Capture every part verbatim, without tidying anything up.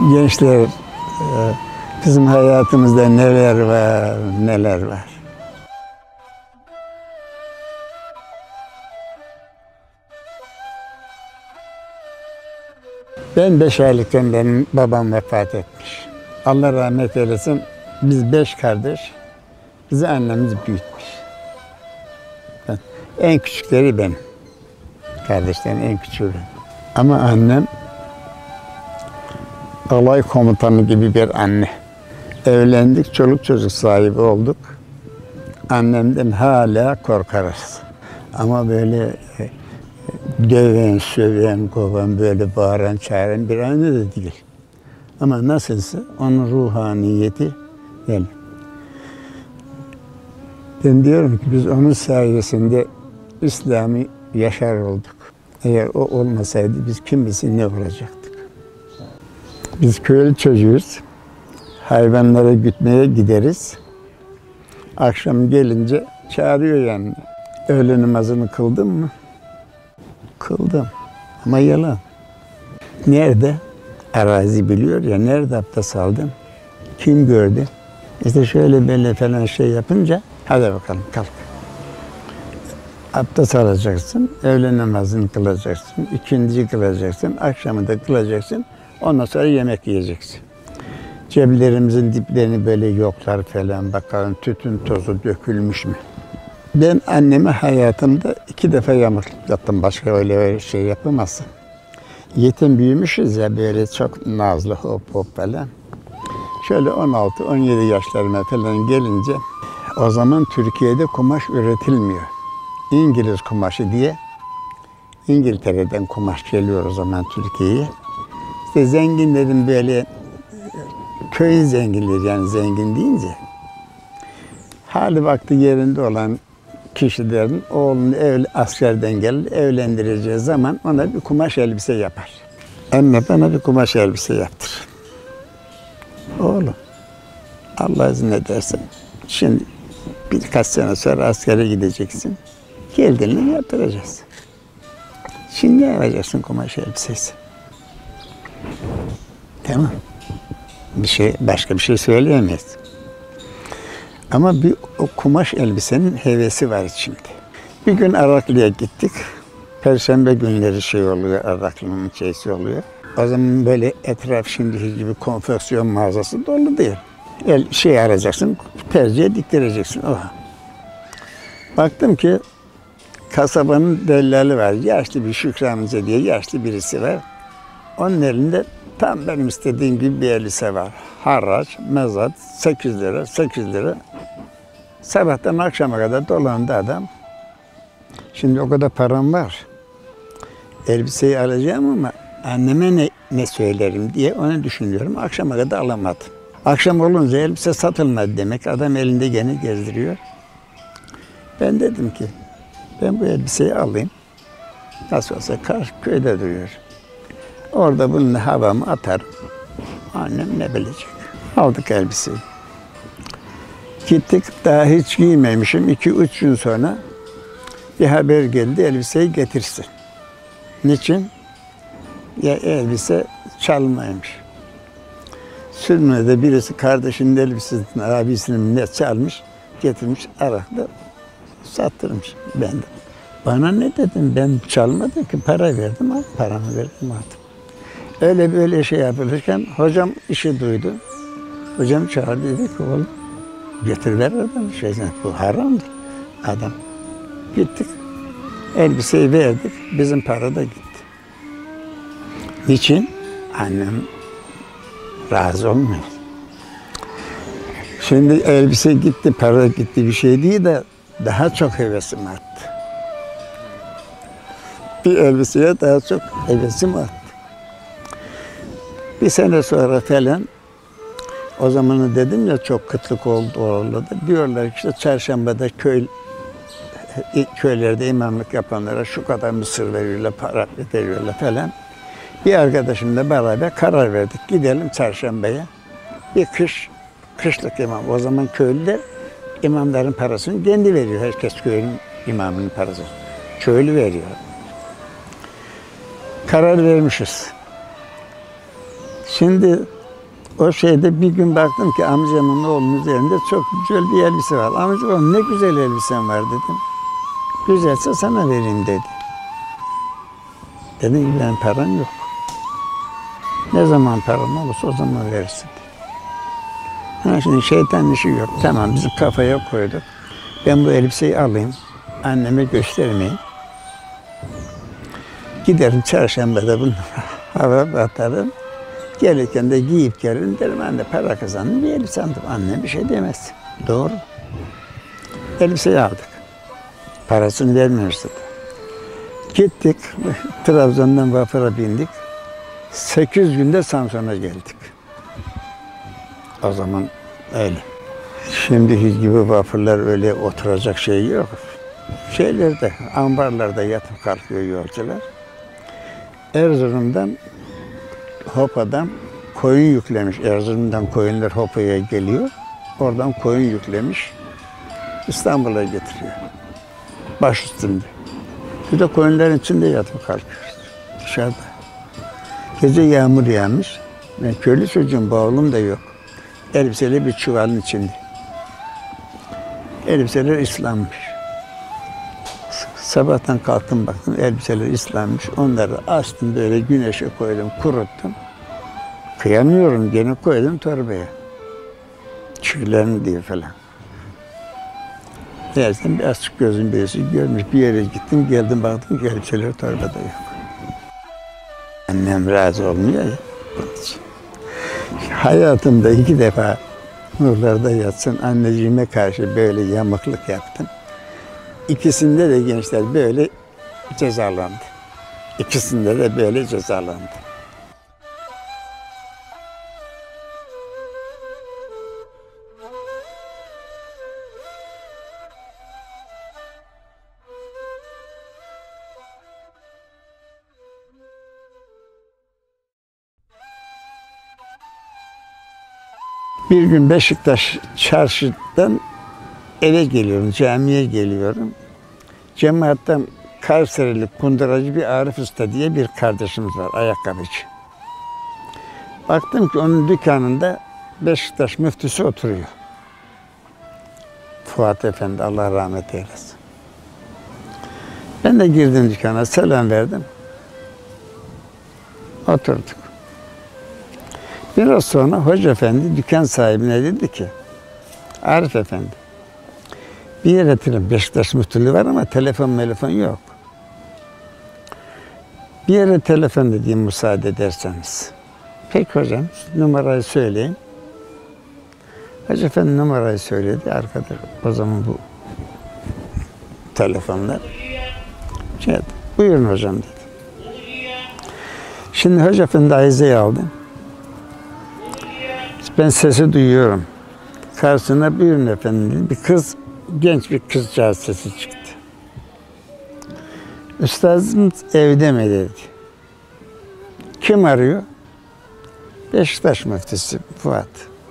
Gençler, e, bizim hayatımızda neler var, neler var. Ben beş aylıkken benim babam vefat etmiş. Allah rahmet eylesin, biz beş kardeş, bizi annemiz büyütmüş. Ben, en küçükleri benim. Kardeşlerin en küçüğü benim. Ama annem alay komutanı gibi bir anne. Evlendik, çoluk çocuk sahibi olduk. Annemden hala korkarız. Ama böyle e, döven, söven, kovan, böyle bağıran, çağıran bir anne de değil. Ama nasılsa onun ruhaniyeti yani. Ben diyorum ki biz onun sayesinde İslam'ı yaşar olduk. Eğer o olmasaydı biz kim bilsin ne olacaktık. Biz köylü çocuğuz. Hayvanları gütmeye gideriz. Akşam gelince çağırıyor yani. Öğle namazını kıldın mı? Kıldım. Ama yalan. Nerede? Arazi biliyor ya. Nerede abdest aldın? Kim gördü? İşte şöyle böyle falan şey yapınca hadi bakalım kalk. Abdest alacaksın, öğle namazını kılacaksın, ikinci kılacaksın, akşamı da kılacaksın. Ondan sonra yemek yiyeceksin. Ceblerimizin diplerini böyle yoklar falan bakalım tütün tozu dökülmüş mü? Ben anneme hayatımda iki defa yamuklatım. Başka öyle şey yapamazsın. Yetim büyümüşüz ya böyle çok nazlı hop hop falan. Şöyle on altı on yedi yaşlarıma falan gelince o zaman Türkiye'de kumaş üretilmiyor. İngiliz kumaşı diye İngiltere'den kumaş geliyor o zaman Türkiye'ye. İşte zenginlerin böyle köy zenginleri yani zengin deyince hali vakti yerinde olan kişilerin oğlunu ev, askerden gelir evlendireceği zaman ona bir kumaş elbise yapar. Anne bana bir kumaş elbise yaptır. Oğlum Allah izin ederse şimdi birkaç sene sonra askere gideceksin. Geldiğinde yaptıracağız. Şimdi ne yapacaksın kumaş elbisesi? Tamam. Bir şey, başka bir şey söyleyemeyiz. Ama bir o kumaş elbisenin hevesi var içimde. Bir gün Araklı'ya gittik. Perşembe günleri şey oluyor, Araklı'nın şeysi oluyor. O zaman böyle etraf şimdiki gibi konfeksiyon mağazası dolu değil. El, şey arayacaksın, tercihe diktireceksin. Oha. Baktım ki kasabanın dellali var. Yaşlı bir Şükran amca diye yaşlı birisi var. Onun elinde tam benim istediğim gibi bir elbise var. Harraç, mezat, sekiz lira, sekiz lira. Sabahtan akşama kadar dolandı adam. Şimdi o kadar param var. Elbiseyi alacağım ama anneme ne, ne söylerim diye onu düşünüyorum. Akşama kadar alamadım. Akşam olunca elbise satılmadı demek. Adam elinde gene gezdiriyor. Ben dedim ki ben bu elbiseyi alayım. Nasıl olsa karşı köyde duruyor. Orada bununla havamı atarım. Annem ne bilecek. Aldık elbiseyi. Gittik, daha hiç giymemişim. İki üç gün sonra bir haber geldi, elbiseyi getirsin. Niçin? Ya elbise çalmaymış. Sürmede birisi kardeşinin elbisesini, abisinin ne çalmış, getirmiş, Arak'ta sattırmış. Ben de. Bana ne dedim, ben çalmadım ki, para verdim, al, paramı verdim, aldım. Öyle böyle şey yapılırken hocam işi duydu. Hocam çağırdı, dedi ki oğlum getirler adam, şey, bu haramdır. Adam. Gittik, elbiseyi verdik, bizim para da gitti. Niçin? Annem razı olmuyor. Şimdi elbise gitti, para gitti bir şey değil de daha çok hevesim arttı. Bir elbiseye daha çok hevesim arttı. Bir sene sonra falan, o zamanı dedim ya çok kıtlık oldu oralarda. Diyorlar ki işte çarşambada köy, köylerde imamlık yapanlara şu kadar mısır veriyorlar, para veriyorlar falan. Bir arkadaşımla beraber karar verdik. Gidelim çarşambaya. Bir kış, kışlık imam. O zaman köylüler imamların parasını kendi veriyor. Herkes köyün imamının parasını. Köylü veriyor. Karar vermişiz. Şimdi O şeyde bir gün baktım ki amcamın oğlunun üzerinde çok güzel bir elbise var. Amca oğlum ne güzel elbisen var dedim. Güzelse sana vereyim dedi. Dedim ki benim param yok. Ne zaman param olursa o zaman verirsin. Ha şimdi şeytan işi yok. Tamam bizim kafaya koyduk. Ben bu elbiseyi alayım. Anneme göstermeyeyim. Giderim çarşambada bunu hava atarım. Gelirken de giyip gelirim derim anne para kazandım bir elbise aldım. Annem bir şey demez. Doğru. Elbiseyi aldık. Parasını vermiyoruz dedi. Gittik. Trabzon'dan vapura bindik. Sekiz günde Samsun'a geldik. O zaman öyle. Şimdiki gibi vapurlar öyle oturacak şey yok. Şeylerde, ambarlarda yatıp kalkıyor yolcular. Erzurum'dan, Hopa'dan koyun yüklemiş. Erzurum'dan koyunlar Hopa'ya geliyor. Oradan koyun yüklemiş. İstanbul'a getiriyor. Baş üstünde. Bir de koyunların içinde yatıp kalkıyoruz. Dışarıda. Gece yağmur yağmış. Ben köylü çocuğum, bavulum da yok. Elbiseleri bir çuvalın içinde. Elbiseler ıslanmış. Sabahtan kalktım baktım elbiseler ıslanmış. Onları astım böyle güneşe koydum, kuruttum. Kıyamıyorum gene koydum torbaya. Çiğlerini diye falan. Dersen bir açık gözün birisi görmüş. Bir yere gittim geldim baktım ki elbiseler torbada yok. Annem razı olmuyor ya. Hayatımda iki defa nurlarda yatsın anneciğime karşı böyle yamıklık yaptım. İkisinde de gençler böyle cezalandı. İkisinde de böyle cezalandı. Bir gün Beşiktaş çarşıdan eve geliyorum, camiye geliyorum. Cemaatten Kayserili kunduracı bir Arif Usta diye bir kardeşimiz var, ayakkabıcı. Baktım ki onun dükkanında Beşiktaş müftüsü oturuyor. Fuat Efendi, Allah rahmet eylesin. Ben de girdim dükkana, selam verdim. Oturduk. Biraz sonra Hoca Efendi dükkan sahibine dedi ki, Arif Efendi, bir yere getirin, Beşiktaş müftülüğü var ama telefon telefon yok. Bir yere telefon dediğim müsaade ederseniz. Peki hocam, numarayı söyleyin. Hoca Efendi numarayı söyledi, arkada o zaman bu telefonlar. Şey, buyurun hocam dedi. Şimdi Hoca Efendi ayizeyi aldım. Ben sesi duyuyorum. Karşısına buyurun efendim, bir kız, genç bir kızcağız sesi çıktı. Üstazım evde mi dedi. Kim arıyor? Beşiktaş müftüsü Fuat.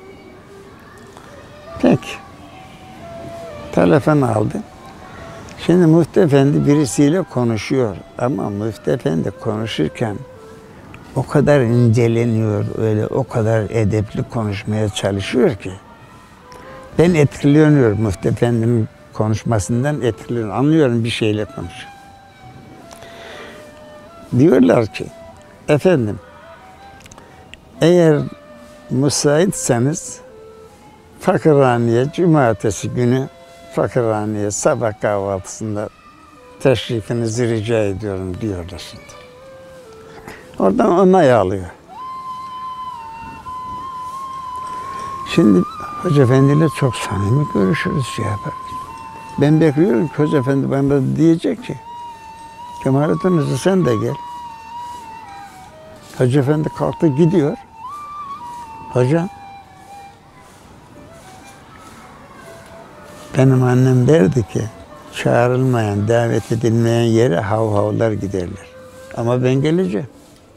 Peki. Telefon aldı. Şimdi Müftü Efendi birisiyle konuşuyor. Ama Müftü Efendi konuşurken o kadar inceleniyor, öyle o kadar edepli konuşmaya çalışıyor ki ben etkileniyorum Müftü Efendi'nin konuşmasından etkileniyorum. Anlıyorum bir şeyle konuşuyor. Diyorlar ki, efendim eğer müsaitseniz Fakirhane'ye cumartesi günü Fakirhane'ye sabah kahvaltısında teşrifinizi rica ediyorum diyorlar şimdi. Oradan onay alıyor. Şimdi Hoca Efendi ile çok samimi görüşürüz şey yapar. Ben bekliyorum ki Hoca Efendi bana diyecek ki Kemalettin Hoca sen de gel. Hoca Efendi kalktı gidiyor. Hocam benim annem derdi ki çağrılmayan, davet edilmeyen yere hav havlar giderler. Ama ben geleceğim.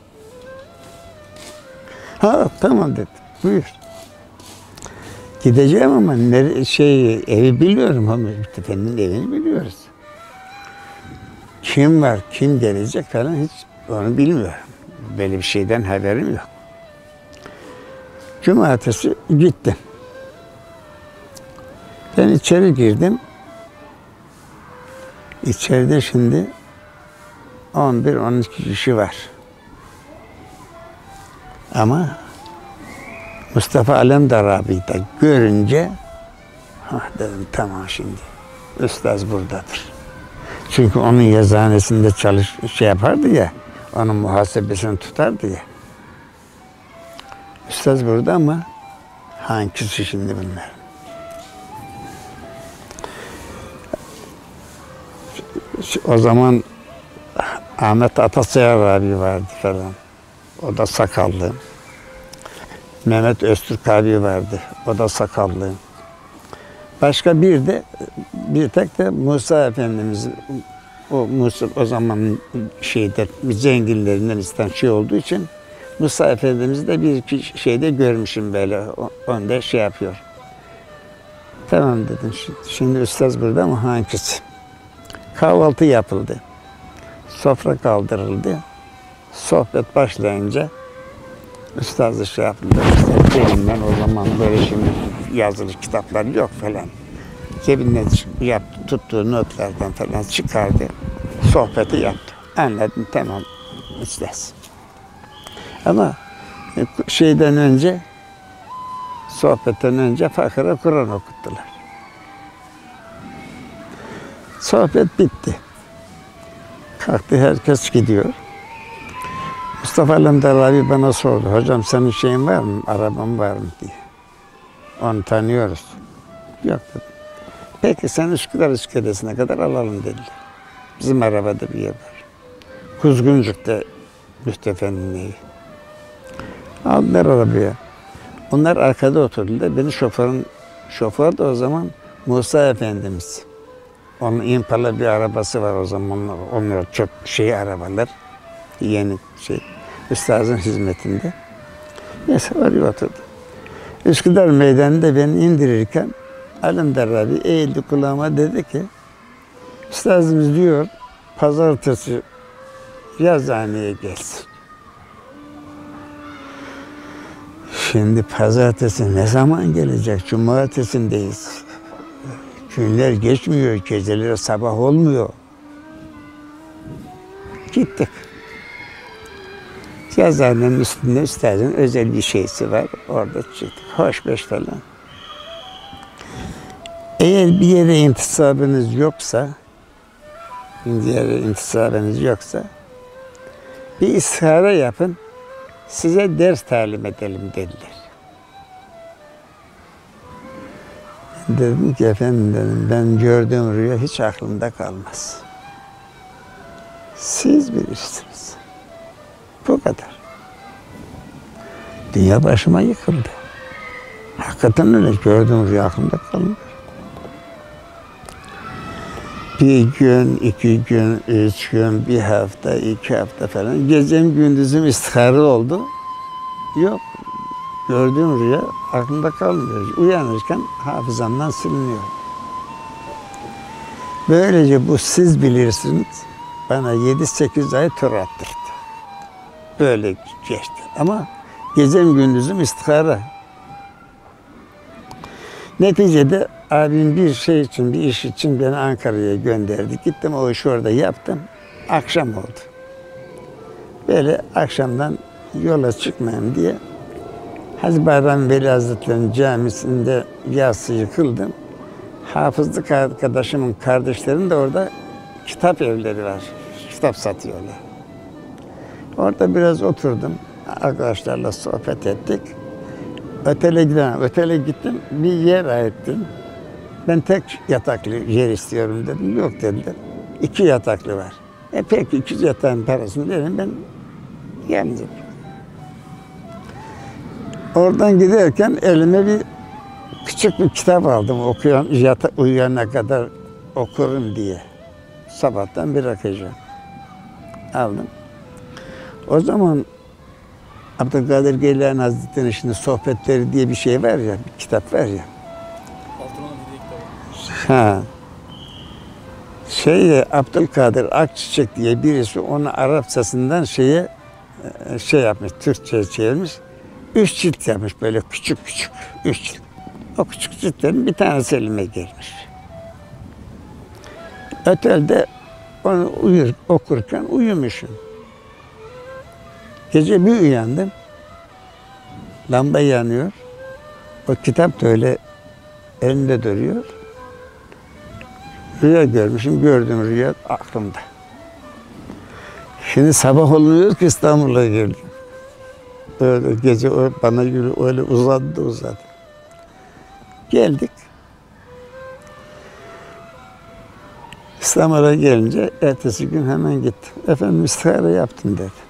Ha tamam dedi. Buyur. Gideceğim ama nere, şey evi biliyorum ama Efendi'nin evini biliyoruz. Kim var, kim gelecek falan hiç onu bilmiyorum. Böyle bir şeyden haberim yok. Cumartesi gittim. Ben içeri girdim. İçeride şimdi on bir on iki kişi var. Ama Mustafa Alemdarabi'yi de görünce ah dedim tamam şimdi Üstaz buradadır. Çünkü onun yazıhanesinde çalış şey yapardı ya, onun muhasebesini tutardı ya. Üstaz burada ama hangisi şimdi bunlar? O zaman Ahmet Atasayar abi vardı falan. O da sakallı. Mehmet Öztürk abi vardı. O da sakallı. Başka bir de bir tek de Musa Efendimiz, o Musa o zaman şeyde zenginlerinden isten şey olduğu için Musa Efendimiz'i de bir iki şeyde görmüşüm böyle. Onda şey yapıyor. Tamam dedim. Şimdi Üstaz burada ama hangisi? Kahvaltı yapıldı. Sofra kaldırıldı. Sohbet başlayınca Üstazı şey yaptı. Cebinden o zaman böyle şimdi yazılı kitaplar yok falan. Cebinden yaptı, tuttuğu notlardan falan çıkardı. Sohbeti yaptı. Anladım tamam Üstaz. Ama şeyden önce, sohbetten önce Fakir'e Kur'an okuttular. Sohbet bitti. Kalktı herkes gidiyor. Mustafa Alemdar bana sordu. Hocam senin şeyin var mı? Araban var mı diye. Onu tanıyoruz. Yok dedim. Peki sen Üsküdar iskelesine kadar alalım dediler. Bizim arabada bir yer var. Kuzguncuk'ta Müftefe'nin evi. Aldılar arabaya. Onlar arkada oturdular. Beni şoförün, şoför de o zaman Musa Efendimiz. Onun Impala bir arabası var o zaman. Onlar çok şey arabalar. Yeni şey. Üstazın hizmetinde. Neyse oraya oturdu. Üsküdar meydanında beni indirirken Alemdar abi eğildi kulağıma dedi ki Üstazımız diyor pazartesi yazıhaneye gelsin. Şimdi pazartesi ne zaman gelecek? Cumartesindeyiz. Günler geçmiyor, geceleri sabah olmuyor. Gittik. Yazıhanenin üstünde üstadın özel bir şeysi var. Orada çıktık. Hoş beş falan. Eğer bir yere intisabınız yoksa, bir yere intisabınız yoksa, bir istihara yapın, size ders talim edelim dediler. Dedim ki efendim dedim, ben gördüğüm rüya hiç aklımda kalmaz. Siz bilirsiniz. Bu kadar. Dünya başıma yıkıldı. Hakikaten öyle gördüğüm rüya aklımda kalmaz. Bir gün, iki gün, üç gün, bir hafta, iki hafta falan gecem gündüzüm istihare oldu. Yok. Gördüğüm rüya aklımda kalmıyor. Uyanırken hafızamdan siliniyor. Böylece bu siz bilirsiniz bana yedi sekiz ay tur attırdı. Böyle geçti. Ama gecem gündüzüm istihara. Neticede abim bir şey için, bir iş için beni Ankara'ya gönderdi. Gittim o işi orada yaptım. Akşam oldu. Böyle akşamdan yola çıkmayayım diye Hacı Bayram Veli Hazretleri'nin camisinde yatsıyı kıldım. Hafızlık arkadaşımın kardeşlerinin de orada kitap evleri var. Kitap satıyorlar. Orada biraz oturdum. Arkadaşlarla sohbet ettik. Otele gidelim. Otele gittim. Bir yer ayırttım. Ben tek yataklı yer istiyorum dedim. Yok dediler. İki yataklı var. E peki iki yatağın parasını verin ben yalnız. Oradan giderken elime bir küçük bir kitap aldım. Okuyan, yata, uyuyana kadar okurum diye. Sabahtan bırakacağım. Aldım. O zaman Abdülkadir Geylani Hazretleri'nin şimdi sohbetleri diye bir şey var ya, bir kitap var ya. Ha. Şey Abdülkadir Akçiçek diye birisi onu Arapçasından şeye şey yapmış, Türkçe'ye çevirmiş. Üç cilt yapmış böyle küçük küçük. Üç cilt. O küçük ciltlerin bir tanesi elime gelmiş. Otelde onu uyur, okurken uyumuşum. Gece bir uyandım. Lamba yanıyor. O kitap da öyle elinde duruyor. Rüya görmüşüm. Gördüğüm rüya aklımda. Şimdi sabah oluyor ki İstanbul'a geldim. Öyle gece o bana yürü öyle uzadı uzadı. Geldik. İstanbul'a gelince ertesi gün hemen gittim. Efendim istihare yaptım dedi.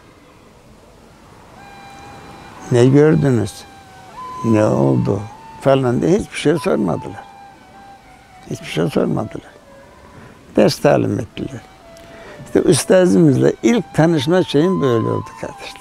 Ne gördünüz? Ne oldu? Falan diye hiçbir şey sormadılar. Hiçbir şey sormadılar. Ders talim ettiler. İşte üstazımızla ilk tanışma şeyim böyle oldu kardeşler.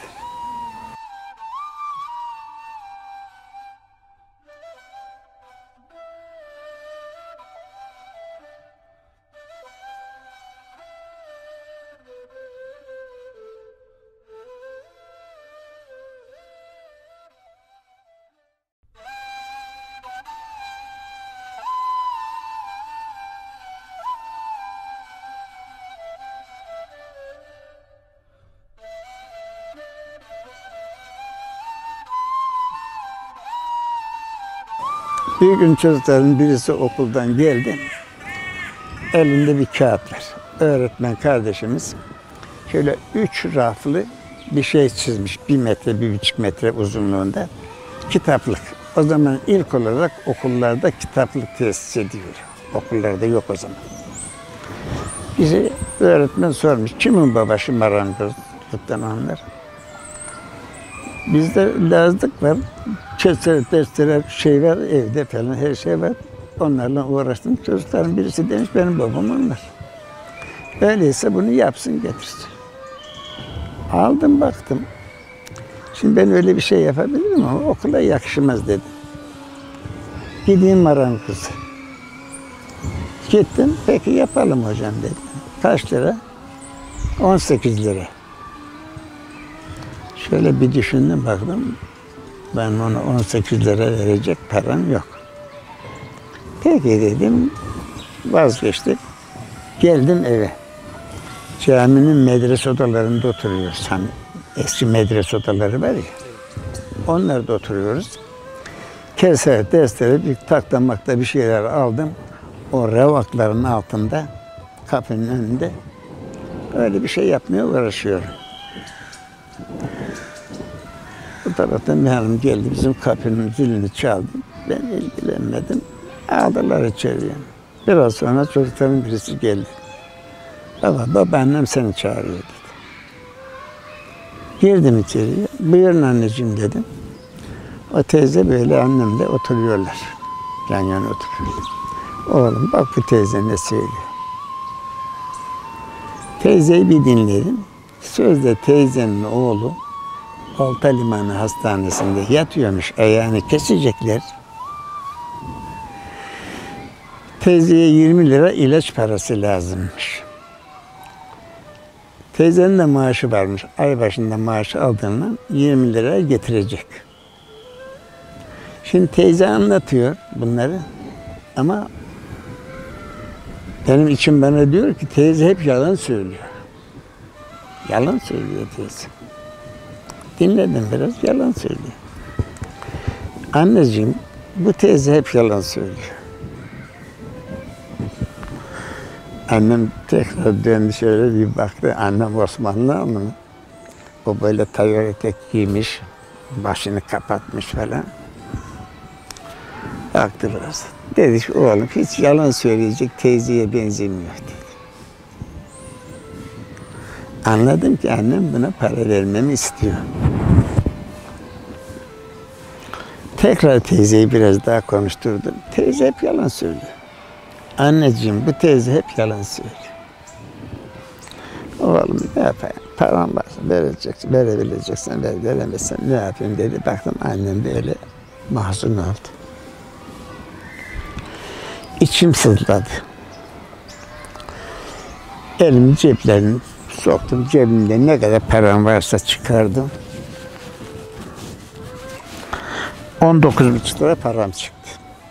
Bir gün çocukların birisi okuldan geldi. Elinde bir kağıtlar. Öğretmen kardeşimiz şöyle üç raflı bir şey çizmiş. Bir metre, bir buçuk metre uzunluğunda. Kitaplık. O zaman ilk olarak okullarda kitaplık tesis ediyor. Okullarda yok o zaman. Bize öğretmen sormuş. Kimin babası marangozluktan anlar? Bizde lazlık var. Kesere, testere, şey var, evde falan her şey var. Onlarla uğraştım. Çocukların birisi demiş, benim babam onlar. Öyleyse bunu yapsın, getirsin. Aldım, baktım. Şimdi ben öyle bir şey yapabilirim ama okula yakışmaz dedim. Gideyim marangoza. Gittim, peki yapalım hocam dedim. Kaç lira? on sekiz lira. Şöyle bir düşündüm, baktım. Ben ona on sekiz lira verecek param yok. Peki dedim, vazgeçtik. Geldim eve. Caminin medrese odalarında oturuyoruz. Hani eski medrese odaları var ya. Onlarda oturuyoruz. Keser, destere, bir takta makta bir şeyler aldım. O revakların altında, kapının önünde öyle bir şey yapmaya uğraşıyorum. Bu taraftan bir hanım geldi, bizim kapının zilini çaldı. Ben ilgilenmedim. Aldılar içeriye. Biraz sonra çocukların birisi geldi. Baba, babaannem seni çağırıyor dedi. Girdim içeriye. Buyurun anneciğim dedim. O teyze böyle annemle oturuyorlar. Yan yana oturuyorlar. Oğlum bak bu teyze ne söylüyor. Teyzeyi bir dinledim. Sözde teyzenin oğlu Balta Limanı Hastanesi'nde yatıyormuş, ayağını kesecekler. Teyzeye yirmi lira ilaç parası lazımmış. Teyzenin de maaşı varmış. Ay başında maaşı aldığından yirmi lira getirecek. Şimdi teyze anlatıyor bunları ama benim içim bana diyor ki teyze hep yalan söylüyor. Yalan söylüyor teyze. Dinledim biraz, yalan söylüyor. Anneciğim, bu teyze hep yalan söylüyor. Annem tekrar döndü şöyle bir baktı. Annem Osmanlı mı? O böyle tayör etek giymiş, başını kapatmış falan. Baktı biraz. Dedi ki oğlum hiç yalan söyleyecek teyzeye benzemiyor dedi. Anladım ki annem buna para vermemi istiyor. Tekrar teyzeyi biraz daha konuşturdum. Teyze hep yalan söylüyor. Anneciğim bu teyze hep yalan söylüyor. Oğlum ne yapayım? Param varsa vereceksin, verebileceksen ver, veremezsen ne yapayım dedi. Baktım annem de öyle mahzun oldu. İçim sızladı. Elimi ceplerine soktum. Cebimde ne kadar param varsa çıkardım. on dokuz buçuk lira param çıktı.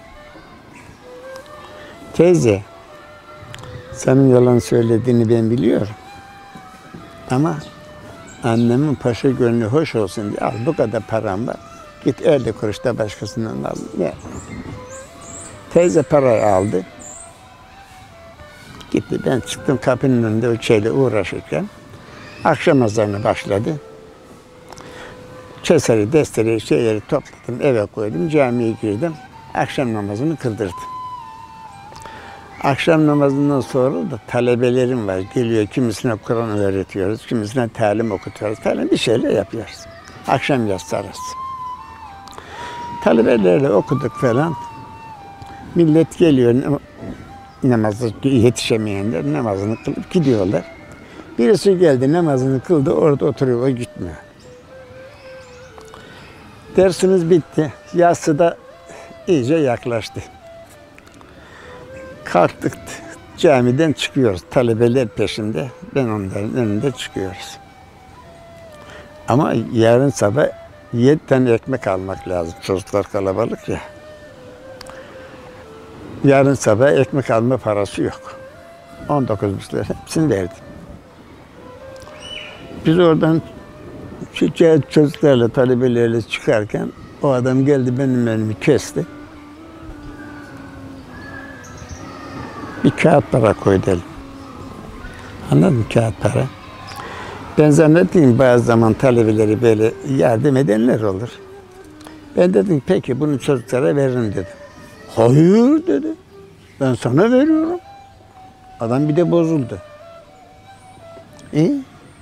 Teyze, senin yalan söylediğini ben biliyorum. Ama annemin paşa gönlü hoş olsun diye al bu kadar param var. Git elli kuruş da başkasından al. Ne? Teyze parayı aldı. Gitti. Ben çıktım kapının önünde o şeyle uğraşırken akşam ezanı başladı. Keseri, desteri, şeyleri topladım, eve koydum, camiye girdim. Akşam namazını kıldırdım. Akşam namazından sonra da talebelerim var. Geliyor, kimisine Kur'an öğretiyoruz, kimisine talim okutuyoruz falan bir şeyler yapıyoruz. Akşam yatsı arası. Talebelerle okuduk falan. Millet geliyor, namazı yetişemeyenler namazını kılıp gidiyorlar. Birisi geldi, namazını kıldı, orada oturuyor, o gitmiyor. Dersimiz bitti. Yatsı da iyice yaklaştı. Kalktık, camiden çıkıyoruz. Talebeler peşinde, ben onların önünde çıkıyoruz. Ama yarın sabah yedi tane ekmek almak lazım. Çocuklar kalabalık ya. Yarın sabah ekmek alma parası yok. on dokuz buçuk lira hepsini verdim. Biz oradan çocuklarla, talebelerle çıkarken o adam geldi benim elimi kesti. Bir kağıt para koydu elim. Anladın mı kağıt para? Ben zannettim bazı zaman talebeleri böyle yardım edenler olur. Ben dedim peki bunu çocuklara veririm dedim. Hayır dedi. Ben sana veriyorum. Adam bir de bozuldu. İyi.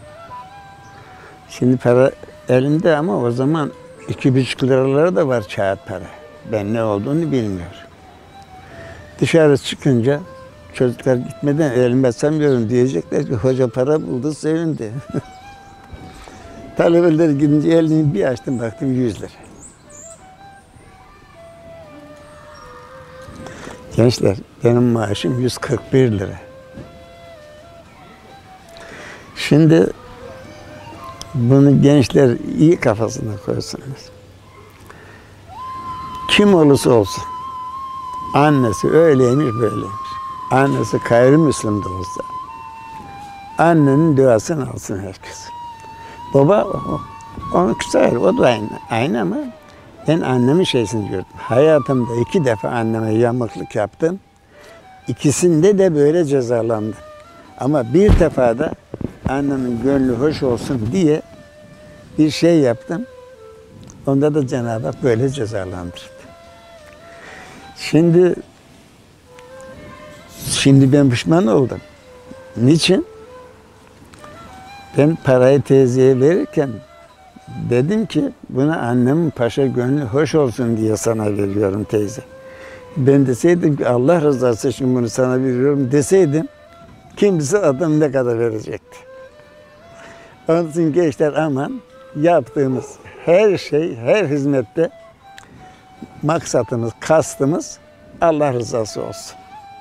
Şimdi para elimde ama o zaman iki buçuk liraları da var kağıt para. Ben ne olduğunu bilmiyorum. Dışarı çıkınca çocuklar gitmeden elime sanmıyorum diyecekler ki hoca para buldu sevindi. Talebeler gidince elini bir açtım baktım yüz lira. Gençler benim maaşım yüz kırk bir lira. Şimdi bunu gençler iyi kafasına koysunlar. Kim olursa olsun annesi öyleymiş böyleymiş. Annesi gayrimüslim de olsa annenin duasını alsın herkes. Baba onu güzel, o da aynı, aynı ama ben annemin şeysini gördüm. Hayatımda iki defa anneme yamuklık yaptım. İkisinde de böyle cezalandım. Ama bir defa da annemin gönlü hoş olsun diye bir şey yaptım. Onda da Cenab-ı Hak böyle cezalandırdı. Şimdi şimdi ben pişman oldum. Niçin? Ben parayı teyzeye verirken dedim ki buna annemin paşa gönlü hoş olsun diye sana veriyorum teyze. Ben deseydim ki Allah rızası için bunu sana veriyorum deseydim kimse adam ne kadar verecekti. Onun için gençler aman yaptığımız her şey, her hizmette maksatımız, kastımız Allah rızası olsun.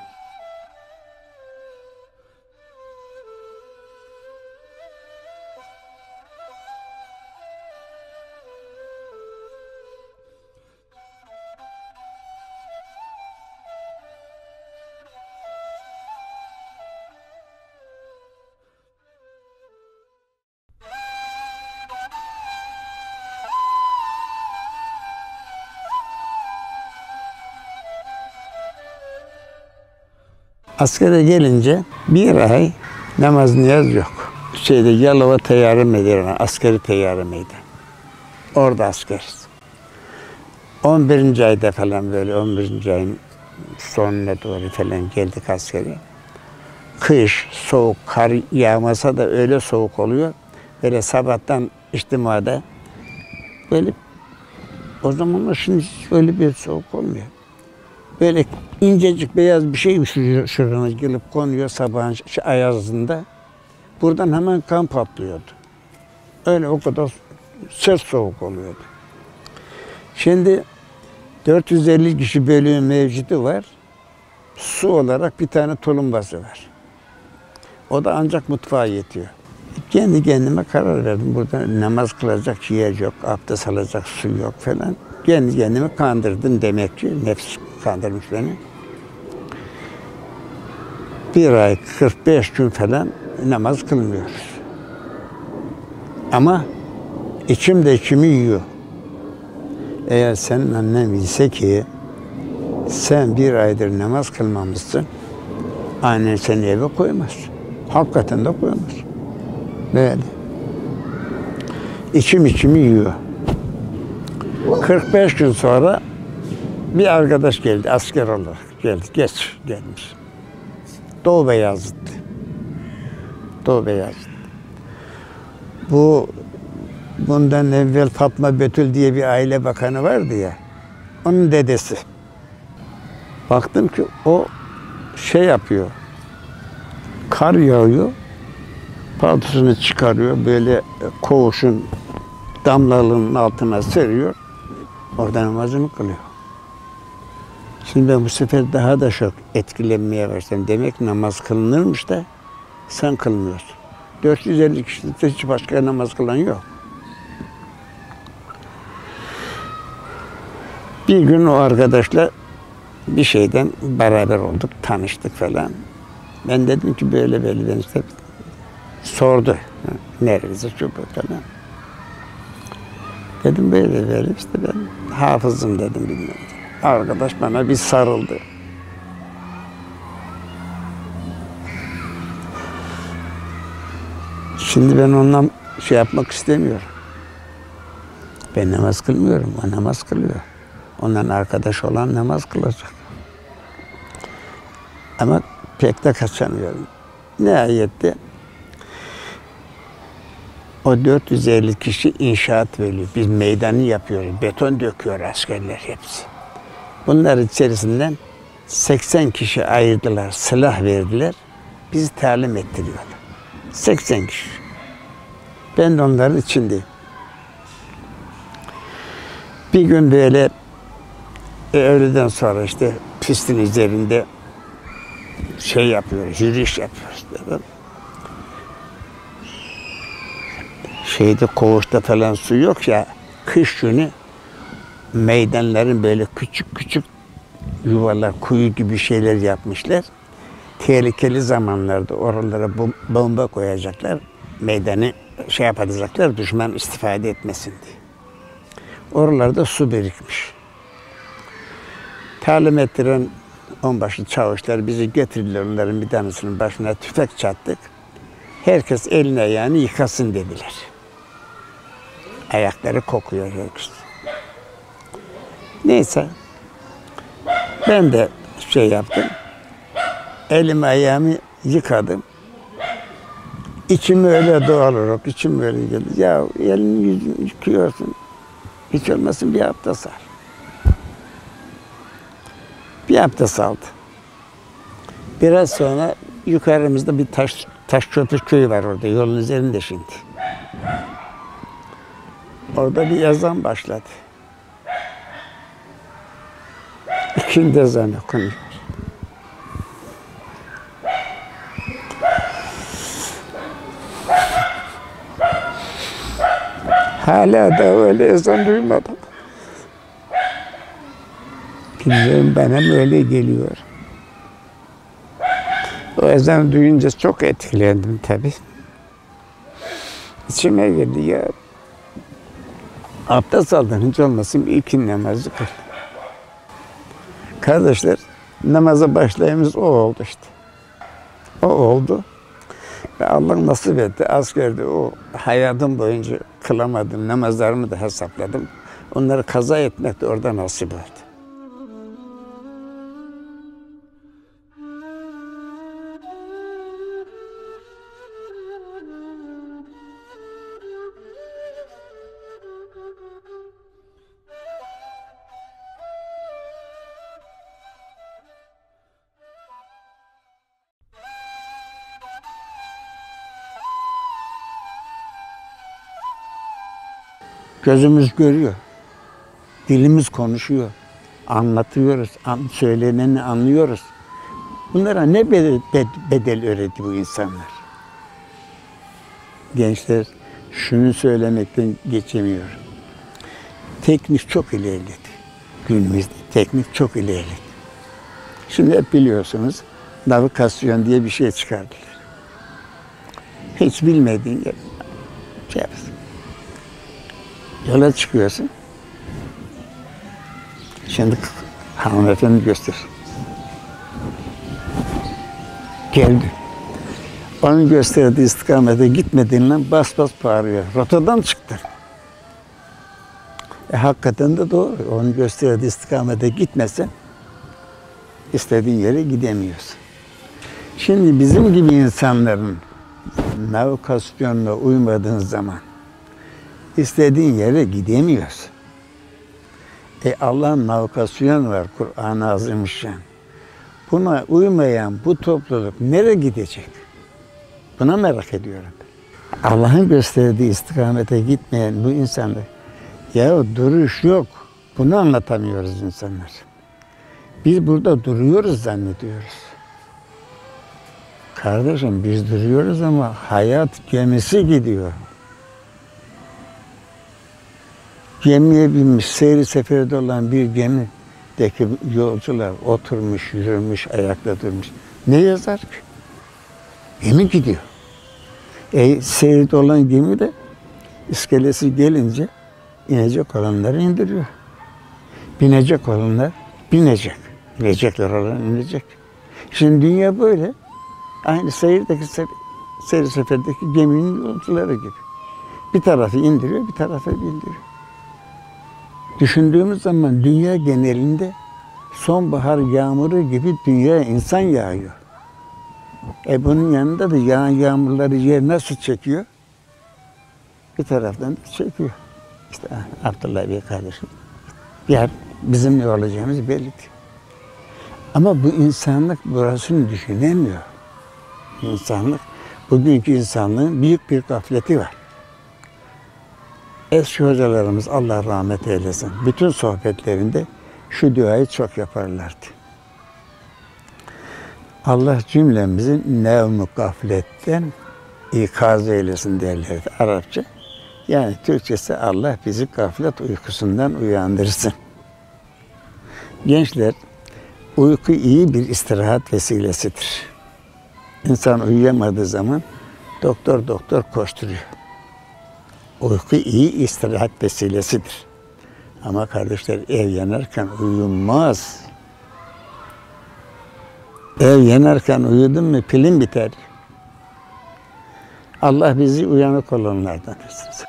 Askere gelince bir ay namaz niyaz yok. Şeyde Yalova Teyyare Meydanı, askeri teyyare meydanı. Orada askeriz. on birinci ayda falan böyle on birinci ayın sonuna doğru falan geldik askere. Kış, soğuk, kar yağmasa da öyle soğuk oluyor. Böyle sabahtan içtimada böyle o zamanlar şimdi öyle bir soğuk olmuyor. Böyle incecik beyaz bir şey şurana gelip konuyor sabahın ayazında. Buradan hemen kan patlıyordu. Öyle o kadar sert soğuk oluyordu. Şimdi dört yüz elli kişi bölüğü mevcudu var. Su olarak bir tane tulumbası var. O da ancak mutfağa yetiyor. Kendi kendime karar verdim. Burada namaz kılacak yer yok, abdest alacak su yok falan. Kendi kendimi kandırdım demek ki. Nefs kandırmış beni. Bir ay kırk beş gün falan namaz kılmıyoruz. Ama içim de içimi yiyor. Eğer senin annen bilse ki sen bir aydır namaz kılmamışsın, annen seni eve koymaz. Hakikaten de koymaz. Böyle. İçim içimi yiyor. kırk beş gün sonra bir arkadaş geldi, asker olarak geldi. Geç gelmiş. Doğu Beyazıt'tı. Doğu Beyazıt. Bu bundan evvel Fatma Betül diye bir aile bakanı vardı ya, onun dedesi. Baktım ki o şey yapıyor, kar yağıyor, paltosunu çıkarıyor, böyle koğuşun damlalığının altına seriyor, orada namazını kılıyor. Şimdi ben bu sefer daha da çok etkilenmeye başladım. Demek ki namaz kılınırmış da sen kılmıyorsun. dört yüz elli kişide hiç başka namaz kılan yok. Bir gün o arkadaşla bir şeyden beraber olduk, tanıştık falan. Ben dedim ki böyle böyle, ben işte sordu. Neresi şu bu falan. Dedim böyle böyle, işte ben hafızım dedim, bilmiyorum. Arkadaş bana bir sarıldı. Şimdi ben ondan şey yapmak istemiyorum. Ben namaz kılmıyorum, o namaz kılıyor. Ondan arkadaş olan namaz kılacak. Ama pek de kaçamıyorum. Nihayette o dört yüz elli kişi inşaat veriyor. Biz meydanı yapıyoruz. Beton döküyor askerler hepsi. Bunlar içerisinden seksen kişi ayırdılar, silah verdiler. Bizi talim ettiriyorlar. seksen kişi. Ben de onların içindeyim. Bir gün böyle e, öğleden sonra işte pistin üzerinde şey yapıyoruz, yürüyüş yapıyoruz. Dedim. Şeyde koğuşta falan su yok ya, kış günü meydanların böyle küçük küçük yuvalar, kuyu gibi şeyler yapmışlar. Tehlikeli zamanlarda oralara bomba koyacaklar, meydanı şey yapacaklar, düşman istifade etmesin diye. Oralarda su birikmiş. Talim ettiren onbaşı çavuşlar bizi getirdiler, onların bir tanesinin başına tüfek çattık. Herkes elini ayağını yıkasın dediler. Ayakları kokuyor herkes. Neyse, ben de şey yaptım, elimi ayağımı yıkadım. İçim öyle doğal olarak, içim öyle geldi. Ya elini yüzünü yıkıyorsun, hiç olmasın bir abdest al. Bir abdest aldı. Biraz sonra yukarımızda bir taş taş köprü köyü var orada, yolun üzerinde şimdi. Orada bir ezan başladı. İkindi ezanı okunuyor. Hala da öyle ezan duymadım. Bilmiyorum, bana mı öyle geliyor. O ezanı duyunca çok etkilendim tabii. İçime girdi ya. Abdest aldın, hiç olmasın bir ikindi namazı kıl. Kardeşler, namaza başlayımız o oldu işte. O oldu. Ve Allah nasip etti. Askerde o hayatım boyunca kılamadım, namazlarımı da hesapladım. Onları kaza etmek de orada nasip oldu. Gözümüz görüyor, dilimiz konuşuyor, anlatıyoruz, an, söyleneni anlıyoruz. Bunlara ne bedel, bedel öğretti bu insanlar? Gençler şunu söylemekten geçemiyor. Teknik çok ilerledi. Günümüzde teknik çok ilerledi. Şimdi hep biliyorsunuz navigasyon diye bir şey çıkardılar. Hiç bilmediğin yer şey yapıyorsun. Yola çıkıyorsun. Şimdi hanımefendi göster. Geldi. Onun gösterdiği istikamete gitmediğinden bas bas bağırıyor. Rotadan çıktı. E, hakikaten de doğru. Onun gösterdiği istikamete gitmesen istediğin yere gidemiyorsun. Şimdi bizim gibi insanların navigasyonla uymadığın zaman istediğin yere gidemiyorsun. E Allah'ın navigasyonu var Kur'an-ı Azimüşşan. Buna uymayan bu topluluk nereye gidecek? Buna merak ediyorum. Allah'ın gösterdiği istikamete gitmeyen bu insanlar, ya duruş yok. Bunu anlatamıyoruz insanlar. Biz burada duruyoruz zannediyoruz. Kardeşim biz duruyoruz ama hayat gemisi gidiyor. Gemiye binmiş, seyri seferde olan bir gemideki yolcular oturmuş, yürümüş, ayakta durmuş. Ne yazar ki? Gemi gidiyor. E, seyirde olan gemi de iskelesi gelince inecek olanları indiriyor. Binecek olanlar binecek. İnecekler olan inecek. Şimdi dünya böyle. Aynı seyirdeki, seyir seferdeki geminin yolcuları gibi. Bir tarafı indiriyor, bir tarafı bindiriyor. Düşündüğümüz zaman dünya genelinde sonbahar yağmuru gibi dünyaya insan yağıyor. E bunun yanında da yağan yağmurları yer nasıl çekiyor? Bir taraftan da çekiyor. İşte Abdullah Bey kardeşim. Yer bizim ne olacağımız belli değil. Ama bu insanlık burasını düşünemiyor. İnsanlık, bugünkü insanlığın büyük bir gafleti var. Eski hocalarımız Allah rahmet eylesin, bütün sohbetlerinde şu duayı çok yaparlardı. Allah cümlemizin nevm-i gafletten ikaz eylesin derlerdi Arapça. Yani Türkçesi Allah bizi gaflet uykusundan uyandırsın. Gençler, uyku iyi bir istirahat vesilesidir. İnsan uyuyamadığı zaman doktor doktor koşturuyor. Uyku iyi istirahat vesilesidir. Ama kardeşler ev yanarken uyunmaz. Ev yanarken uyudun mu pilin biter. Allah bizi uyanık olanlardan etsin.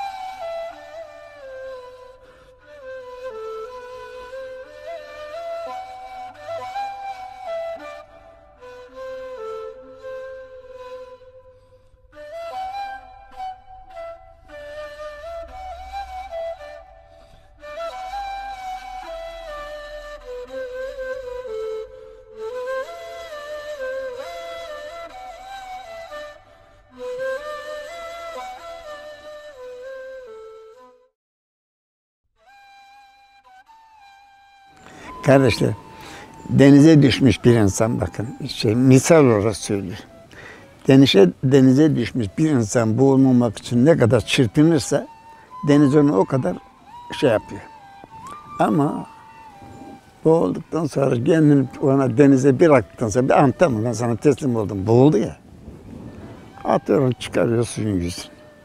Kardeşler, denize düşmüş bir insan bakın, şey, misal olarak söylüyor. Denize, denize düşmüş bir insan boğulmamak için ne kadar çırpınırsa deniz onu o kadar şey yapıyor. Ama boğulduktan sonra kendini ona denize bıraktıktan sonra bir an tamam ben sana teslim oldum. Boğuldu ya. Atıyor, çıkarıyor suyun yüzünü.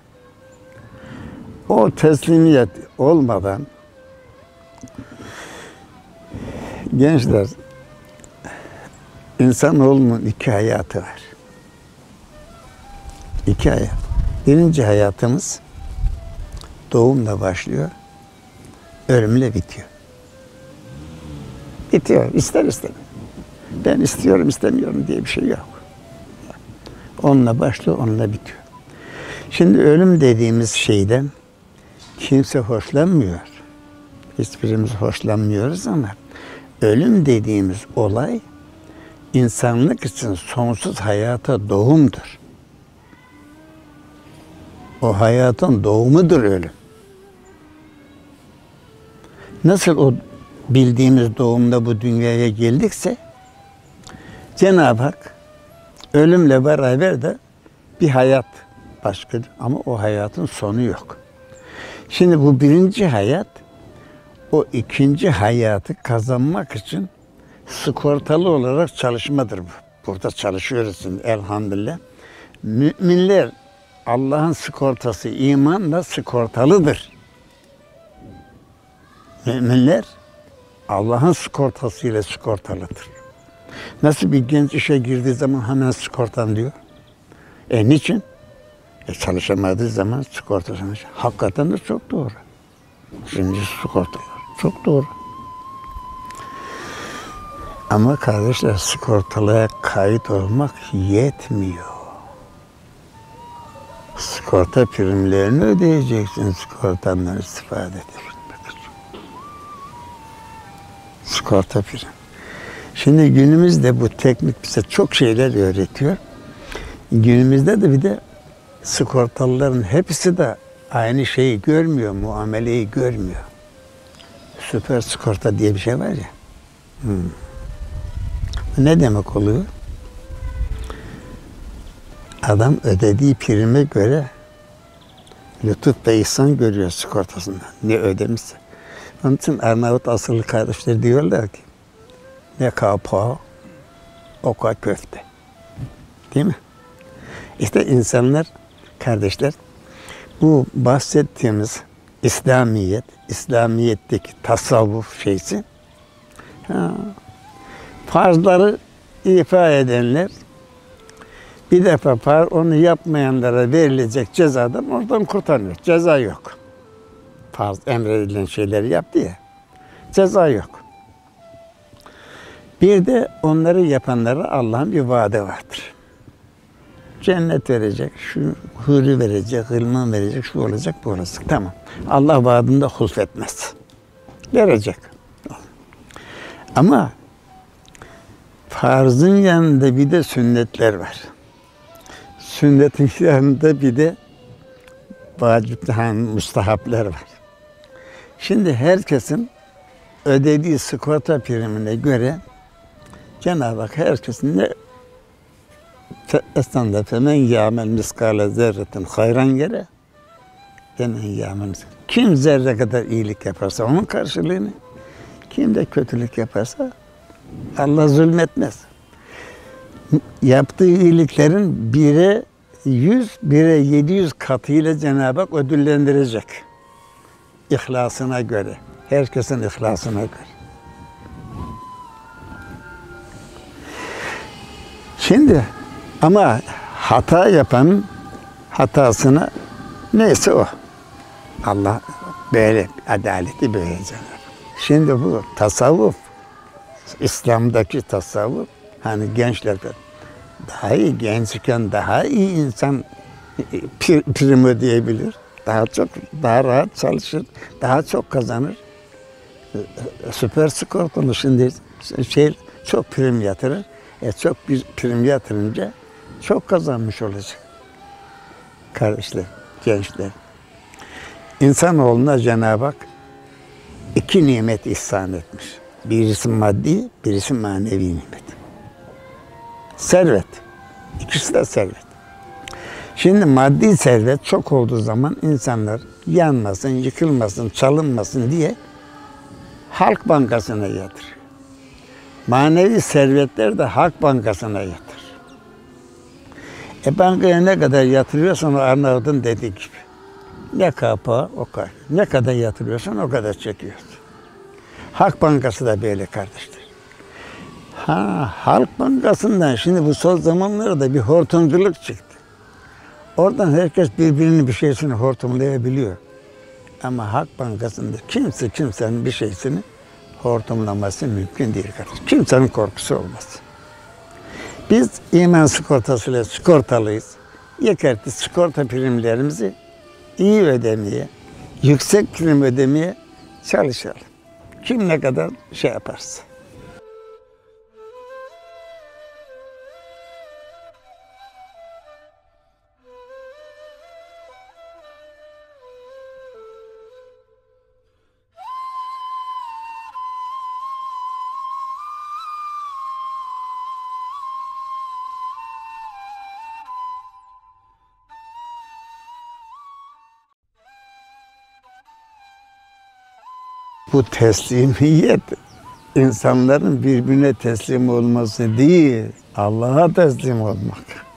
O teslimiyet olmadan gençler, insanoğlunun iki hayatı var. İki hayat. Birinci hayatımız doğumla başlıyor, ölümle bitiyor. Bitiyor, ister istemez. Ben istiyorum, istemiyorum diye bir şey yok. Onunla başlıyor, onunla bitiyor. Şimdi ölüm dediğimiz şeyden kimse hoşlanmıyor. Hiçbirimiz hoşlanmıyoruz ama ölüm dediğimiz olay insanlık için sonsuz hayata doğumdur. O hayatın doğumudur ölüm. Nasıl o bildiğimiz doğumda bu dünyaya geldikse Cenab-ı Hak ölümle beraber de bir hayat başkadır ama o hayatın sonu yok. Şimdi bu birinci hayat o ikinci hayatı kazanmak için sigortalı olarak çalışmadır bu. Burada çalışıyoruz şimdi elhamdülillah. Müminler Allah'ın sigortası imanla sigortalıdır. Müminler Allah'ın sigortasıyla sigortalıdır. Nasıl bir genç işe girdiği zaman hemen sigortan diyor. E niçin? E çalışamadığı zaman sigortasını. Hakikaten de çok doğru. Şimdi sigortalar. Çok doğru. Ama kardeşler sigortalığa kayıt olmak yetmiyor. Sigorta primlerini ödeyeceksin sigortandan istifade edebilmek için. Sigorta prim. Şimdi günümüzde bu teknik bize çok şeyler öğretiyor. Günümüzde de bir de sigortalıların hepsi de aynı şeyi görmüyor, muameleyi görmüyor. Süper sigorta diye bir şey var ya. Hmm. Ne demek oluyor? Adam ödediği prime göre lütuf ve ihsan görüyor sigortasından. Ne ödemişse. Onun için Arnavut asıllı kardeşler diyorlar ki ne kapa, o kadar köfte. Değil mi? İşte insanlar, kardeşler, bu bahsettiğimiz İslamiyet, İslamiyet'teki tasavvuf şeysi, ha, farzları ifa edenler, bir defa par onu yapmayanlara verilecek cezadan oradan kurtarmıyor. Ceza yok. Farz emredilen şeyleri yaptı ya, ceza yok. Bir de onları yapanlara Allah'ın bir vaadi vardır. Cennet verecek, şu huri verecek, hılman verecek, şu olacak, bu olacak. Tamam. Allah vaadinde hulfetmez. Verecek. Ama farzın yanında bir de sünnetler var. Sünnetin yanında bir de vacip, hani müstahaplar var. Şimdi herkesin ödediği sigorta primine göre Cenab-ı Hak herkesin ne Estağfirullah femen yâmel miskâle zerretin hayran yere femen yâmel miskâle. Kim zerre kadar iyilik yaparsa onun karşılığını, kim de kötülük yaparsa Allah zulmetmez. Yaptığı iyiliklerin bire yüz, bire yedi yüz katıyla Cenab-ı Hak ödüllendirecek. İhlasına göre. Herkesin ihlasına göre. Şimdi ama hata yapan hatasına neyse o. Allah böyle adaleti böyle Cenab-ı Hak. Şimdi bu tasavvuf, İslam'daki tasavvuf, hani gençler daha iyi, gençken daha iyi insan prim ödeyebilir. Daha çok, daha rahat çalışır, daha çok kazanır. Süper sigortalı şimdi şey çok prim yatırır. E çok bir prim yatırınca çok kazanmış olacak. Kardeşler, gençler. İnsanoğluna Cenab-ı Hak iki nimet ihsan etmiş. Birisi maddi, birisi manevi nimet. Servet. İkisi de servet. Şimdi maddi servet çok olduğu zaman insanlar yanmasın, yıkılmasın, çalınmasın diye Halk Bankası'na yatırıyor. Manevi servetler de Halk Bankası'na yatır. E bankaya ne kadar yatırıyorsan o Arnavut'un dediği gibi. Ne kapağı o kadar. Ne kadar yatırıyorsan o kadar çekiyorsun. Halk Bankası da böyle kardeşler. Ha, Halk Bankası'ndan şimdi bu son zamanlarda bir hortumculuk çıktı. Oradan herkes birbirinin bir şeysini hortumlayabiliyor. Ama Halk Bankası'nda kimse kimsenin bir şeysini hortumlaması mümkün değil kardeşim. Kimsenin korkusu olmaz. Biz iman sigortasıyla sigortalıyız. Yeter ki sigorta primlerimizi iyi ödemeye, yüksek prim ödemeye çalışalım. Kim ne kadar şey yaparsa. Bu teslimiyet insanların birbirine teslim olması değil, Allah'a teslim olmak.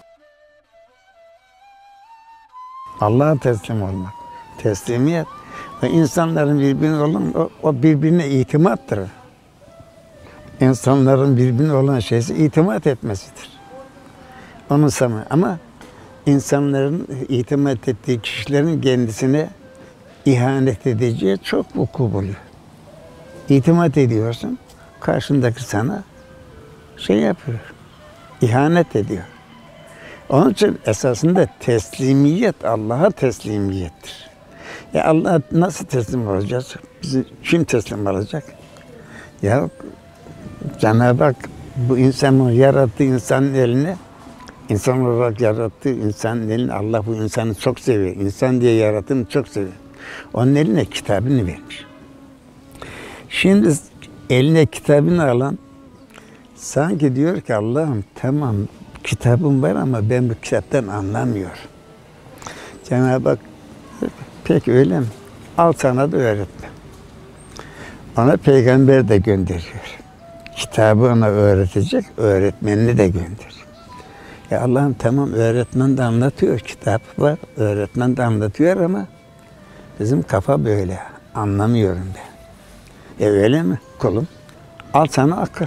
Allah'a teslim olmak. Teslimiyet ve insanların birbirine olan o, o birbirine itimattır. İnsanların birbirine olan şeysi itimat etmesidir. Onun sana ama insanların itimat ettiği kişilerin kendisine ihanet edeceği çok vuku buluyor. İtimat ediyorsun, karşındaki sana şey yapıyor, ihanet ediyor. Onun için esasında teslimiyet Allah'a teslimiyettir. Ya Allah'a nasıl teslim olacağız? Bizi kim teslim olacak? Ya Cenab-ı Hak bu insanı yarattığı insanın eline, insan olarak yarattığı insanın eline, Allah bu insanı çok seviyor. İnsan diye yarattığını çok seviyor. Onun eline kitabını vermiş. Şimdi eline kitabını alan sanki diyor ki Allah'ım tamam kitabım var ama ben bu kitaptan anlamıyorum. Cenab-ı Hak peki öyle mi? Al sana da öğretme. Ona peygamber de gönderiyor. Kitabı ona öğretecek, öğretmenini de gönderiyor. Ya Allah'ım tamam öğretmen de anlatıyor, kitap var, öğretmen de anlatıyor ama bizim kafa böyle, anlamıyorum ben. E öyle mi kulum? Al sana akıl.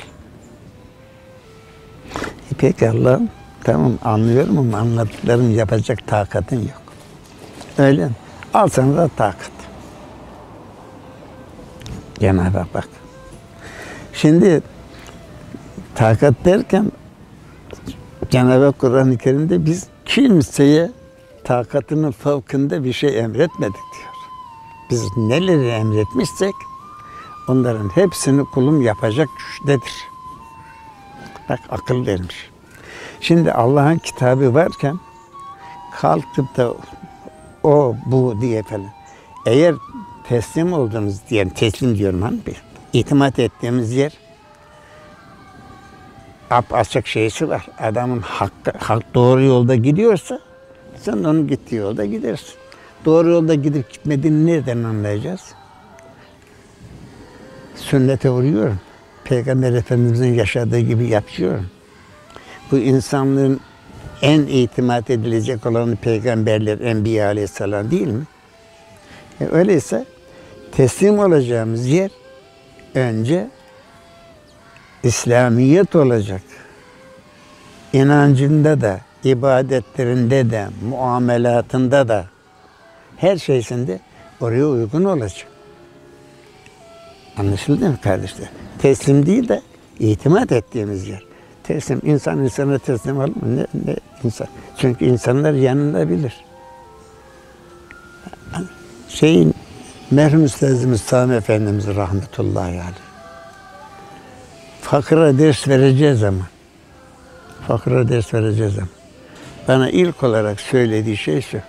E peki Allah'ım tamam anlıyorum ama anlattıklarım yapacak takatın yok. Öyle mi? Al sana da takat. Cenab-ı Hak bak. Şimdi takat derken Cenab-ı Hak Kur'an-ı Kerim'de biz kimseye takatının fevkinde bir şey emretmedik diyor. Biz neleri emretmişsek onların hepsini kulum yapacak güçtedir. Bak akıl vermiş. Şimdi Allah'ın kitabı varken kalkıp da o bu diye falan. Eğer teslim olduğunuz diyelim, teslim diyorum hani bir itimat ettiğimiz yer açık şeysi var. Adamın hakkı, hak doğru yolda gidiyorsa sen onun gittiği yolda gidersin. Doğru yolda gidip gitmediğini nereden anlayacağız? Sünnete uğruyorum. Peygamber Efendimiz'in yaşadığı gibi yapıyorum. Bu insanlığın en itimat edilecek olan peygamberler, Enbiya Aleyhisselam değil mi? E öyleyse teslim olacağımız yer önce İslamiyet olacak. İnancında da, ibadetlerinde de, muamelatında da, her şeysinde oraya uygun olacak. Anlaşıldı mı kardeşler? Teslim değil de itimat ettiğimiz yer. Teslim, insan insana teslim olur mu? Ne, ne insan? Çünkü insanlar yanında bilir. Şeyin, merhum Üstazımız Sami Efendimiz rahmetullahi aleyh. Fakıra ders vereceği zaman, fakıra ders vereceği zaman, bana ilk olarak söylediği şey şu.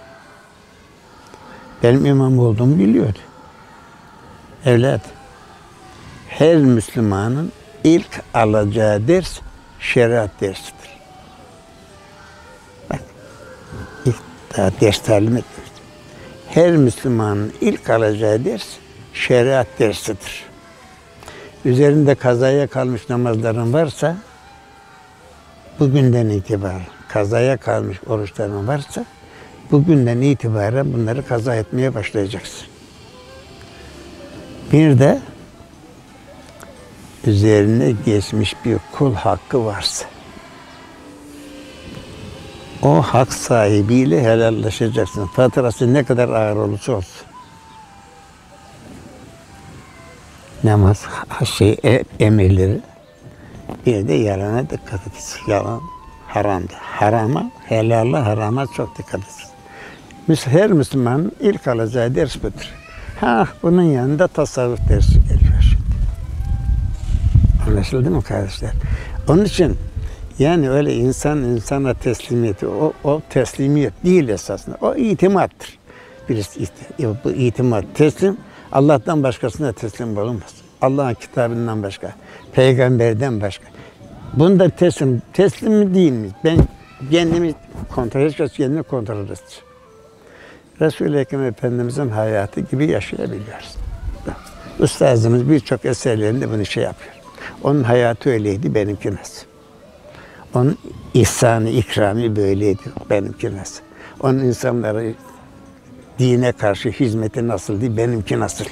Benim imam olduğumu biliyordu. Evlat, her Müslümanın ilk alacağı ders şeriat dersidir. Bak, ilk daha ders talim etmiyoruz. Her Müslümanın ilk alacağı ders şeriat dersidir. Üzerinde kazaya kalmış namazların varsa, bugünden itibaren kazaya kalmış oruçların varsa, bugünden itibaren bunları kaza etmeye başlayacaksın. Bir de üzerine geçmiş bir kul hakkı varsa, o hak sahibiyle helallaşacaksın. Faturası ne kadar ağır olursa olsun. Namaz, şey, emirleri, bir de yalana dikkat edin. Yalan haramdır. Harama, helala harama çok dikkat edin. Her Müslümanın ilk alacağı ders budur. Ha, bunun yanında tasavvuf dersi geliyor şimdi. Anlaşıldı mı kardeşler? Onun için yani öyle insan insana teslimiyeti, o, o teslimiyet değil esasında. O itimattır. Birisi bu itimat, teslim, Allah'tan başkasına teslim olunmaz. Allah'ın kitabından başka, peygamberden başka. Bunda teslim, teslim mi değil mi? Ben kendimi kontrol edeceğiz, kendini kontrol edeceğiz. Resul-i Ekrem Efendimiz'in hayatı gibi yaşayabiliyoruz. Üstazımız birçok eserlerinde bunu şey yapıyor. Onun hayatı öyleydi, benimki nasıl? Onun ihsanı, ikrami böyleydi, benimki nasıl? Onun insanlara dine karşı hizmeti nasıldı, benimki nasıl?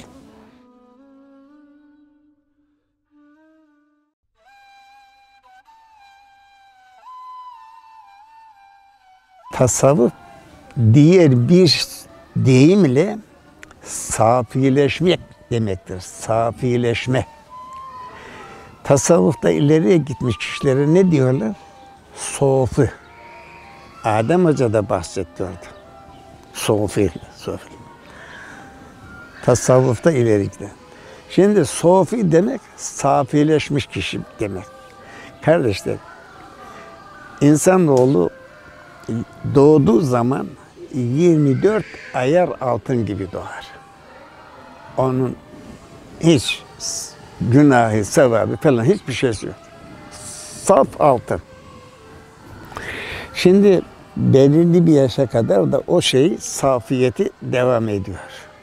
Tasavvuf diğer bir deyimle safileşmek demektir. Safileşme. Tasavvufta ileriye gitmiş kişilere ne diyorlar? Sofi. Adem Hoca da bahsetti orada. Sofi. Sofi. Tasavvufta ileri giden. Şimdi sofi demek safileşmiş kişi demek. Kardeşler, insanoğlu doğduğu zaman yirmi dört ayar altın gibi doğar. Onun hiç günahı, sevabı falan hiçbir şeysi yok. Saf altın. Şimdi belirli bir yaşa kadar da o şey safiyeti devam ediyor.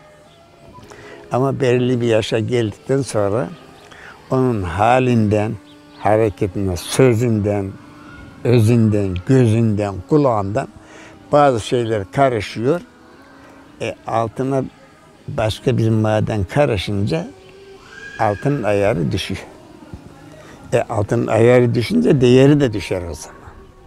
Ama belirli bir yaşa geldikten sonra onun halinden, hareketinden, sözünden, özünden, gözünden, kulağından bazı şeyler karışıyor. E, altına başka bir maden karışınca altının ayarı düşüyor. E, altının ayarı düşünce değeri de düşer o zaman.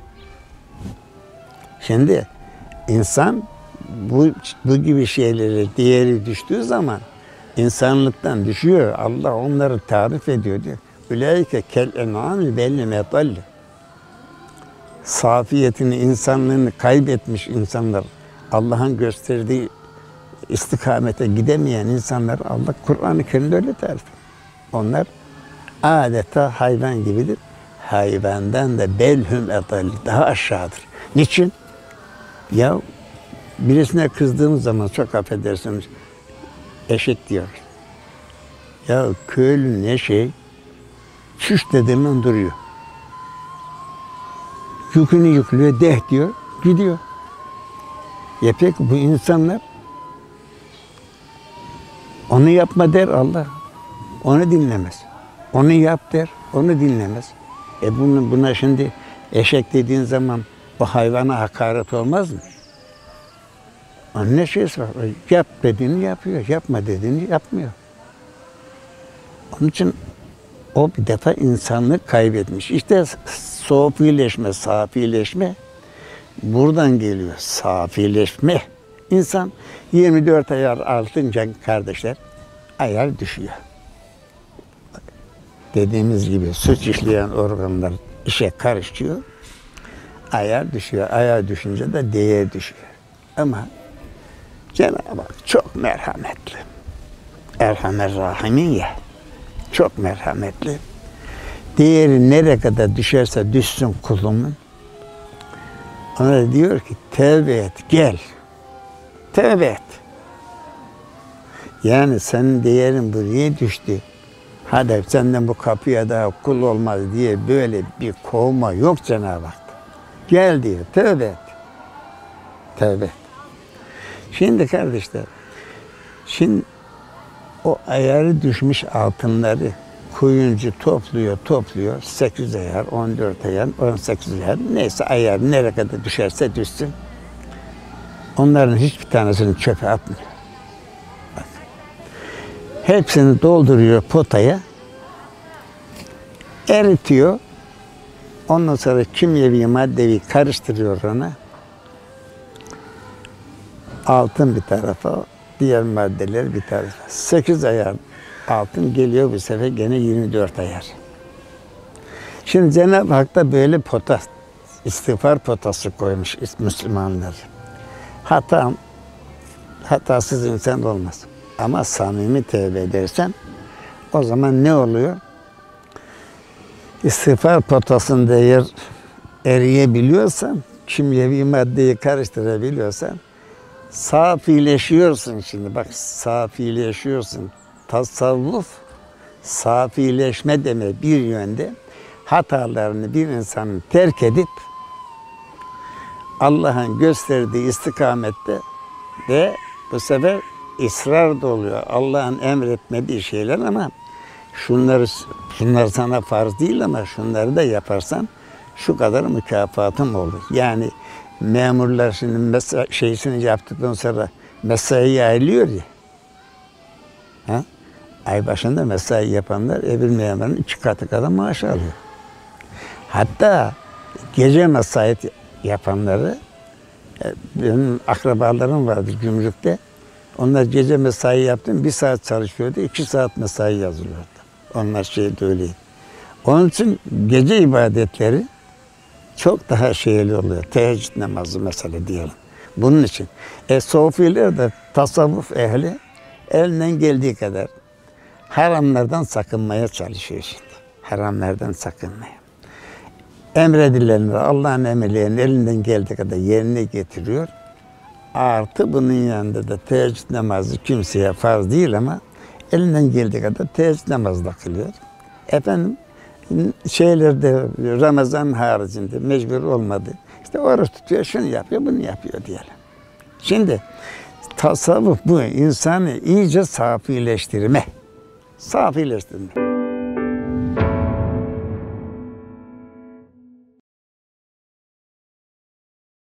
Şimdi insan bu, bu gibi şeyleri değeri düştüğü zaman insanlıktan düşüyor. Allah onları tarif ediyor diyor. Ülaike kel en'ami belli metalli. Safiyetini, insanlığını kaybetmiş insanlar, Allah'ın gösterdiği istikamete gidemeyen insanlar Allah Kur'an-ı Kerim'de öyle tarif ediyor. Onlar adeta hayvan gibidir. Hayvandan da belhum edalli, daha aşağıdır. Niçin? Ya birisine kızdığımız zaman çok affedersiniz eşek diyor. Ya köylü ne şey? Şuş dediğinden duruyor. Yükünü yüklüyor, deh diyor, gidiyor. Ya peki bu insanlar onu yapma der Allah. Onu dinlemez. Onu yap der, onu dinlemez. E bunu, buna şimdi eşek dediğin zaman bu hayvana hakaret olmaz mı? Onun ne şeysi var? Yap dediğini yapıyor, yapma dediğini yapmıyor. Onun için o bir defa insanlık kaybetmiş. İşte sofileşme, safileşme buradan geliyor. Safileşme. İnsan yirmi dört ayar altınca kardeşler ayar düşüyor. Dediğimiz gibi suç işleyen organlar işe karışıyor. Ayar düşüyor. Ayar düşünce de değer düşüyor. Ama Cenab-ı Hak çok merhametli. Erhamer Rahimin ya. Çok merhametli. Değeri nereye kadar düşerse düşsün kulumun. Ona diyor ki tevbe et, gel. Tevbe et. Yani senin değerin buraya düştü. Hadi senden bu kapıya daha kul olmaz diye böyle bir kovma yok Cenab-ı Hak. Gel diyor, tevbe et. Tevbe et. Şimdi kardeşler, şimdi o ayarı düşmüş altınları kuyumcu topluyor, topluyor. sekiz ayar, on dört ayar, on sekiz ayar, neyse ayar nereye kadar düşerse düşsün. Onların hiçbir tanesini çöpe atmıyor. Bak. Hepsini dolduruyor potaya, eritiyor. Ondan sonra kimyevi maddeyi karıştırıyor ona. Altın bir tarafa, diğer maddeler bir tarafa. sekiz ayar altın geliyor bu sefer gene yirmi dört ayar. Şimdi Cenab-ı Hak da böyle pota, istiğfar potası koymuş Müslümanlar. Hata, hatasız insan olmaz. Ama samimi tevbe edersen o zaman ne oluyor? İstiğfar potasında eğer eriyebiliyorsan, kimyevi maddeyi karıştırabiliyorsan safileşiyorsun şimdi. Bak safileşiyorsun. Tasavvuf safileşme demek bir yönde hatalarını bir insanın terk edip Allah'ın gösterdiği istikamette de bu sefer ısrar da oluyor. Allah'ın emretmediği şeyler ama şunları şunlar sana farz değil ama şunları da yaparsan şu kadar mükafatım olur. Yani memurlar şimdi mesai şeysini yaptıktan sonra mesai ayrılıyor ya. Ha? Ay başında mesai yapanlar öbür memurun iki katı kadar maaş alıyor. Hatta gece mesai yapanları, benim akrabalarım vardı gümrükte. Onlar gece mesai yaptım, bir saat çalışıyordu, iki saat mesai yazılıyordu. Onlar şey de öyleydi. Onun için gece ibadetleri çok daha şeyli oluyor. Teheccüd namazı mesela diyelim. Bunun için. E sofiler de tasavvuf ehli elinden geldiği kadar haramlardan sakınmaya çalışıyor şimdi. Haramlardan sakınmaya. Emredilenleri, Allah'ın emirlerini elinden geldiği kadar yerine getiriyor. Artı bunun yanında da teheccüd namazı kimseye farz değil ama elinden geldiği kadar teheccüd namazı da kılıyor. Efendim şeylerde Ramazan haricinde mecbur olmadı. İşte oruç tutuyor, şunu yapıyor, bunu yapıyor diyelim. Şimdi tasavvuf bu insanı iyice safileştirme. Safileştirme.